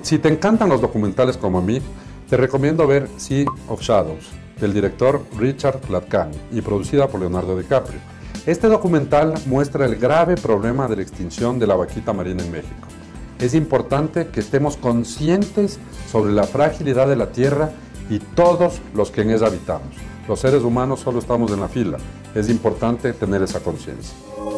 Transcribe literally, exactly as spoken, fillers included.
Si te encantan los documentales como a mí, te recomiendo ver Sea of Shadows, del director Richard Latcani y producida por Leonardo DiCaprio. Este documental muestra el grave problema de la extinción de la vaquita marina en México. Es importante que estemos conscientes sobre la fragilidad de la tierra y todos los que en ella habitamos. Los seres humanos solo estamos en la fila. Es importante tener esa conciencia.